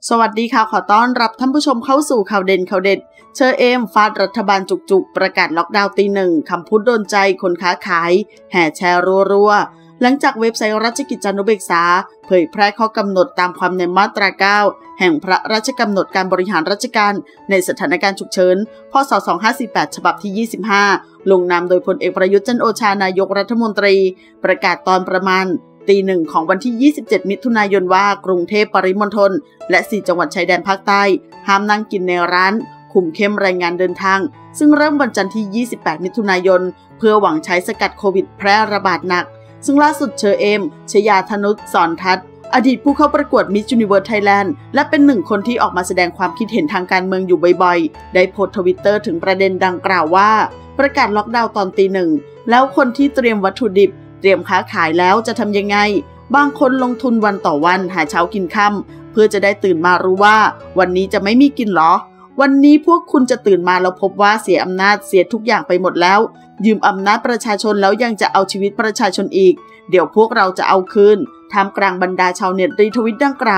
สวัสดีค่ะขอต้อนรับท่านผู้ชมเข้าสู่ข่าวเด่นข่าวเด็ดเชอเอมฟาดรัฐบาลจุกๆประกาศล็อกดาวน์ตีหนึ่งคำพูดโดนใจคนค้าขายแห่แชร์รัวๆหลังจากเว็บไซต์ราชกิจจานุเบกษาเผยแพร่ข้อกำหนดตามความในมาตรา 9 แห่งพระราชกำหนดการบริหารราชการในสถานการณ์ฉุกเฉินพ.ศ. 2548 ฉบับที่ 25 ลงนามโดยพลเอกประยุทธ์จันทร์โอชานายกรัฐมนตรีประกาศตอนประมาณตีหนึ่งของวันที่ 27 มิถุนายนว่ากรุงเทพปริมณฑลและ 4 จังหวัดชายแดนภาคใต้ห้ามนั่งกินในร้านคุมเข้มรายงานเดินทางซึ่งเริ่มวันจันทร์ที่ 28 มิถุนายนเพื่อหวังใช้สกัดโควิดแพร่ระบาดหนักซึ่งล่าสุดเชอเอมชยาธนุชสอนทัศน์อดีตผู้เข้าประกวด Miss Universe Thailand และเป็นหนึ่งคนที่ออกมาแสดงความคิดเห็นทางการเมืองอยู่บ่อยๆได้โพสต์ Twitter ถึงประเด็นดังกล่าวว่าประกาศล็อกดาวน์ตอนตีหนึ่งแล้วคนที่เตรียมวัตถุดิบเตรียมค้าขายแล้วจะทำยังไงบางคนลงทุนวันต่อวันหาเช้ากินค่ำเพื่อจะได้ตื่นมารู้ว่าวันนี้จะไม่มีกินหรอวันนี้พวกคุณจะตื่นมาแล้วพบว่าเสียอำนาจเสียทุกอย่างไปหมดแล้วยืมอำนาจประชาชนแล้วยังจะเอาชีวิตประชาชนอีกเดี๋ยวพวกเราจะเอาคืนท่ามกลางบรรดาชาวเน็ตรีทวิตดังกล่าว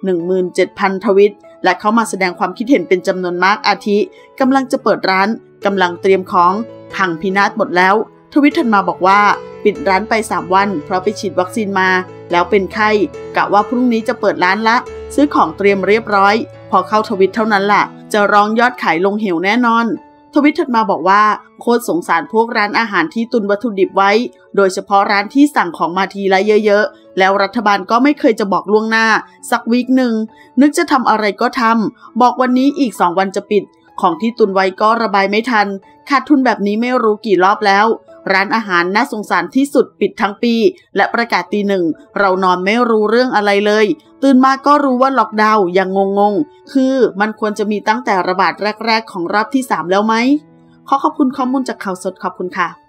17,000 ทวิตและเข้ามาแสดงความคิดเห็นเป็นจำนวนมากอาทิกำลังจะเปิดร้านกำลังเตรียมของพังพินาศหมดแล้วทวิตถัดมาบอกว่าปิดร้านไป3วันเพราะไปฉีดวัคซีนมาแล้วเป็นไข้กะว่าพรุ่งนี้จะเปิดร้านละซื้อของเตรียมเรียบร้อยพอเข้าทวิตเท่านั้นล่ะจะร้องยอดขายลงเหวแน่นอนทวิตถัดมาบอกว่าโคตรสงสารพวกร้านอาหารที่ตุนวัตถุดิบไว้โดยเฉพาะร้านที่สั่งของมาทีละเยอะๆแล้วรัฐบาลก็ไม่เคยจะบอกล่วงหน้าสักวีคหนึ่งนึกจะทำอะไรก็ทำบอกวันนี้อีก2วันจะปิดของที่ตุนไว้ก็ระบายไม่ทันขาดทุนแบบนี้ไม่รู้กี่รอบแล้วร้านอาหารน่าสงสารที่สุดปิดทั้งปีและประกาศตีหนึ่งเรานอนไม่รู้เรื่องอะไรเลยตื่นมาก็รู้ว่าล็อกดาวน์ยังงงคือมันควรจะมีตั้งแต่ระบาดแรกๆของรอบที่3แล้วไหมขอบคุณข้อมูลจากข่าวสดขอบคุณค่ะ